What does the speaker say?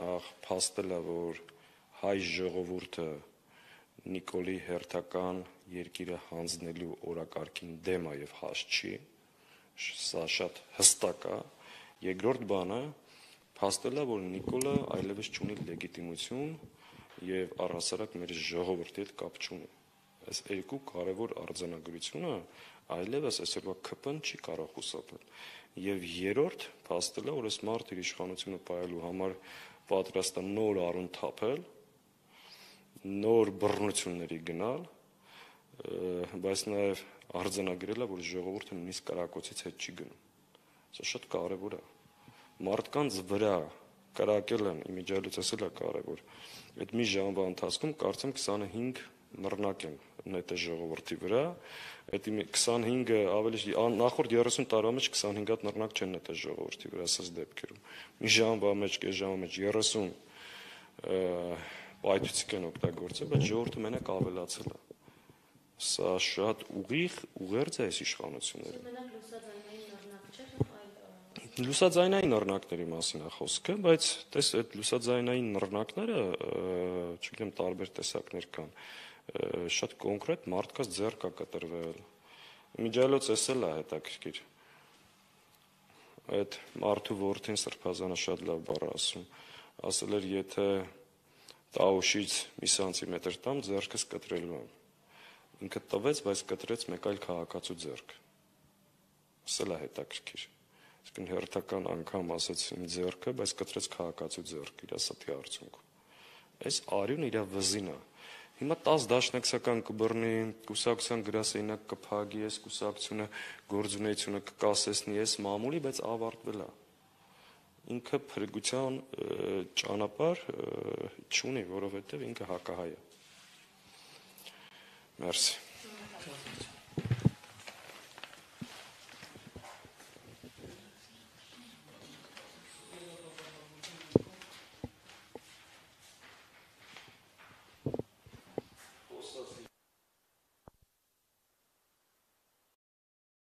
նախ փաստել է, որ հայ ժողովուրդը Նիկոլի հերթական երկիրը հանձնելու օրակարգին դեմ է եւ հաստ չի, սա շատ հստակ է։ Երկրորդ բանը փաստել է, որ Նիկոլը այլևս չունի լեգիտիմություն եւ առհասարակ մեր ժողովրդի հետ կապ չունի։ Այս երկու կարևոր արձանագրությունը այլևս այսօրվա ԿՊ-ն չի կարող խուսափել։ Եվ երրորդ փաստել է, որ այս մարդը իր իշխանությունը պահելու համար պատրաստ է նոր առուն թափել, նոր բռնությունների գնալ, բայց նաև արձանագրել է, որ ժողովուրդը նույնիսկ կրակոցից հետ չի գնում։ Սա շատ կարևոր է։ Մարդկանց վրա կրակել են, իմիջիայլոց ասել է կարևոր։ Այդ մի ժամվա ընթացքում կարծեմ 25 նռնակ են նետել ժողովրդի վրա, այդ 25-ը ավելի նախորդ 30 տարվա մեջ 25 հատ նռնակ չեն նետել ժողովրդի վրա ասած դեպքերում։ Մի ժամվա մեջ, կես ժամվա մեջ 30 պայթուցիկ են օգտագործել, բայց ժողովուրդը մենակ ավելացել է։ Սա շատ ուղերձ է այս իշխանությունները։ Լուսաձայնային նռնակների մասին է խոսքը, բայց տես այդ լուսաձայնային նռնակները, չգիտեմ, տարբեր տեսակներ կան, շատ կոնկրետ մարդկանց ձեռք է կտրվել։ Իմիջիայլոց էսել է հետաքրքիր։ Այդ մարդու որդին Սրբազանը շատ լավ բառ ասում, ասել էր, եթե տաուշից մի սանտիմետր տամ, ձեռքս կտրելու եմ։ Ինքը տվեց, բայց կտրեց մեկ այլ քաղաքացու ձեռք։ Ասել է հետաքրքիր։ Իսկն հերթական անգամ ասեց իմ ձեռքը, բայց կտրեց քաղաքացու ձեռք իր ասատի արդյունքում։ Այս արյունը իր վզին է։ Հիմա 10 դաշնակցական կբռնի, կուսակցության գրասենյակ կփակի, այս կուսակցությունը գործունեությունը կկասեցնի, այս մամուլի, բայց ավարտվել է։ Ինքը փրկության ճանապարհ չունի, որովհետև ինքը հակահայ է։ Մերսի։